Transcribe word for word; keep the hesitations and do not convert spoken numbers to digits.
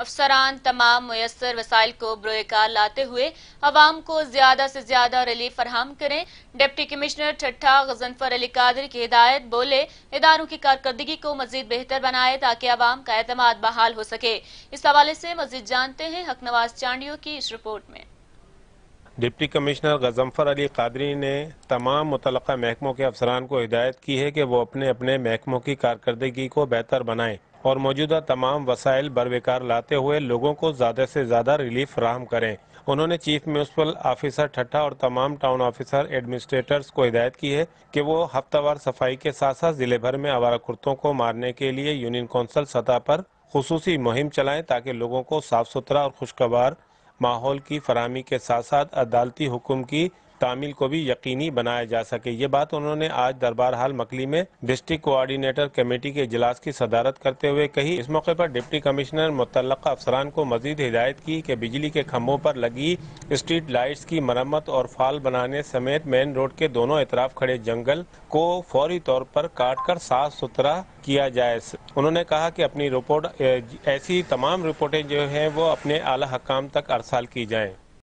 افسران تمام میسر وسائل کو بروئے کار لاتے ہوئے عوام کو زیادہ سے زیادہ ریلیف فراہم کریں۔ ڈپٹی کمشنر ٹھٹھہ غضنفر علی قادری کی ہدایت، بولے اداروں کی کارکردگی کو مزید بہتر بنائے تاکہ عوام کا اعتماد بحال ہو سکے۔ اس حوالے سے مزید جانتے ہیں حق نواز چانڈیو کی اس رپورٹ میں۔ ڈپٹی کمشنر غضنفر علی قادری نے تمام متعلقہ محکموں کے افسران کو ہدایت کی ہے کہ وہ اپنے اپنے محکموں کی کارکردگی کو بہتر بنائیں اور موجودہ تمام وسائل بروقار لاتے ہوئے لوگوں کو زیادہ سے زیادہ ریلیف فراہم کریں۔ انہوں نے چیف میونسپل آفیسر ٹھٹھہ اور تمام ٹاؤن آفیسر ایڈمنسٹریٹرز کو ہدایت کی ہے کہ وہ ہفتہ وار صفائی کے ساتھ ساتھ ضلع بھر میں آوارہ کتوں کو مارنے کے لیے یونین کونسل سطح پر خصوصی مہم چلائیں تاکہ لوگوں کو صاف ستھرا اور خوشگوار ماحول کی فراہمی کے ساتھ ساتھ عدالتی حکم کی تعمیل کو بھی یقینی بنایا جا سکے۔ یہ بات انہوں نے آج دربار ہال مکلی میں ڈسٹرکٹ کوآرڈینیٹر کمیٹی کے اجلاس کی صدارت کرتے ہوئے کہی۔ اس موقع پر ڈپٹی کمشنر متعلقہ افسران کو مزید ہدایت کی کہ بجلی کے کھمبوں پر لگی اسٹریٹ لائٹس کی مرمت اور فال بنانے سمیت مین روڈ کے دونوں اطراف کھڑے جنگل کو فوری طور پر کاٹ کر صاف ستھرا کیا جائے۔ انہوں نے کہا کہ اپنی رپورٹ ایسی تمام رپورٹیں جو ہیں وہ اپنے اعلیٰ حکام تک ارسال کی جائیں۔